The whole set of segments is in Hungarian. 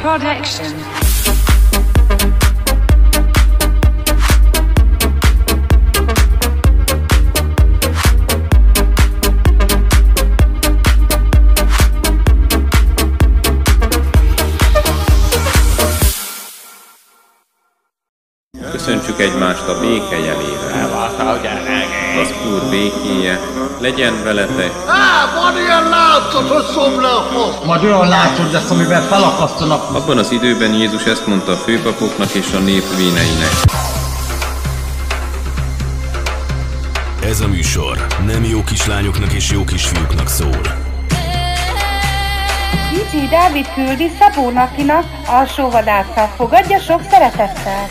Production. Köszöntsük egymást a béke jelével. Az Úr békéje legyen veletek. Van ilyen látszat, hogy szom le a fasz! Majd olyan látszat lesz, amivel felakasztanak. Abban az időben Jézus ezt mondta a főpapoknak és a nép véneinek. Ez a műsor nem jó kislányoknak és jó kisfiúknak szól. DJ Dávid küldi Szabó Nakinak, alsóvadászat. Fogadja sok szeretettel!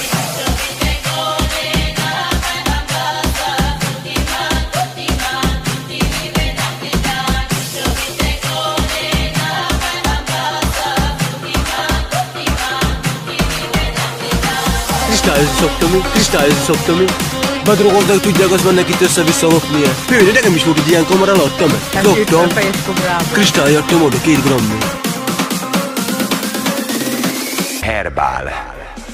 Kristályozni szoktam én. Bedrogoltak, hogy tudják, az mennek itt össze-vissza lopni. Hű, nekem is volt egy ilyen kamera, láttam meg. Dobtam. Kristályadtam oda, 2 grammé. Herbál.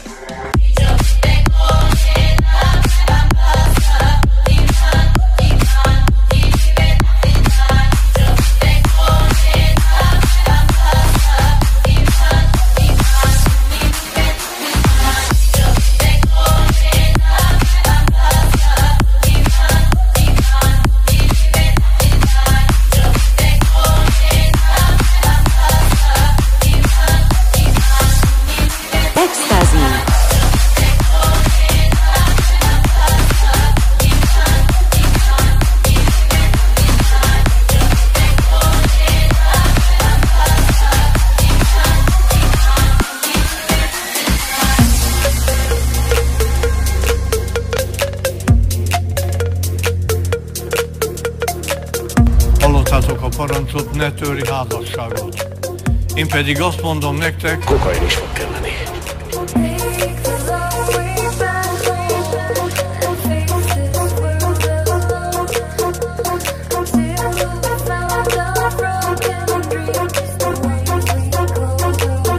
Hallottátok a parancsot, ne törj házasságot. Én pedig azt mondom nektek, Kokain is fog kelleni.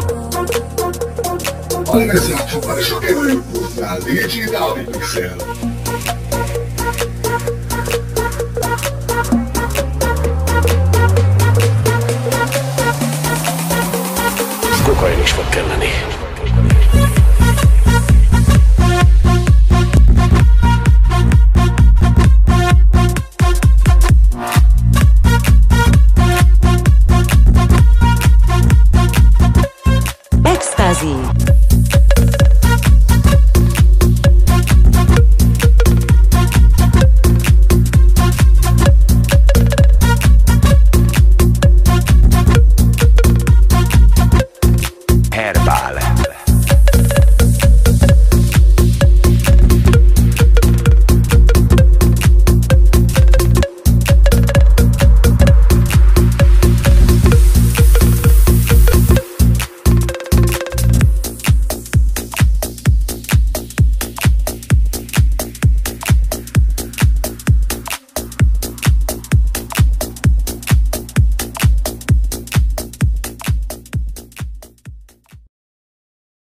Alle mezzácsok már sok erőjük volt, DJ Dávid Pixel.